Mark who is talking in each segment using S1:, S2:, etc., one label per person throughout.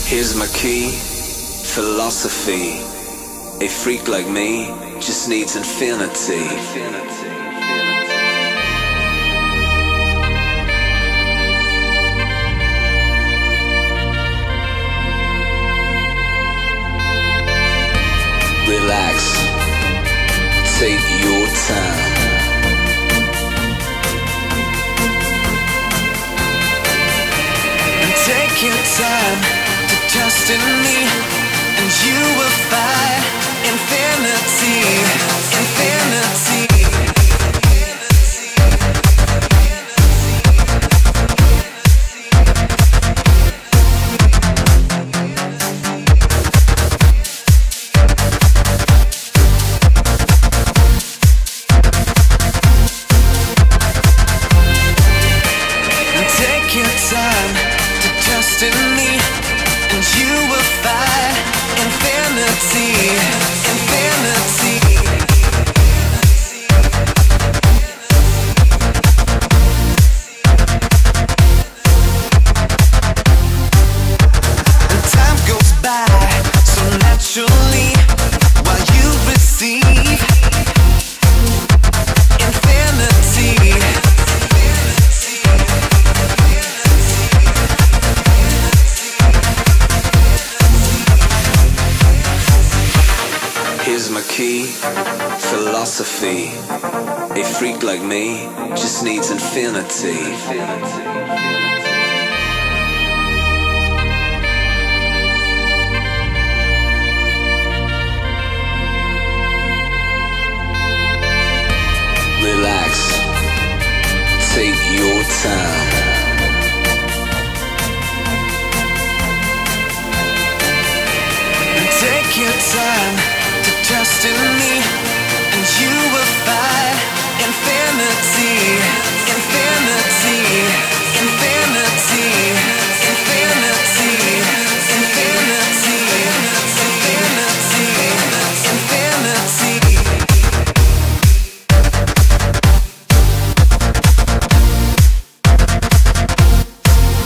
S1: Here's my key, philosophy. A freak like me just needs infinity. Relax, take your time.
S2: And take your time to trust in me, and you will find infinity, infinity. Take your time to trust in me, and you will find infinity, infinity. And time goes by so naturally while you receive infinity.
S1: Here's my key, philosophy. A freak like me just needs infinity. Relax, take your time.
S2: Take your time to trust in me, and you will find infinity, infinity, infinity, infinity, infinity, infinity,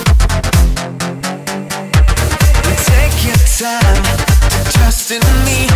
S2: infinity. Take your time to trust in me,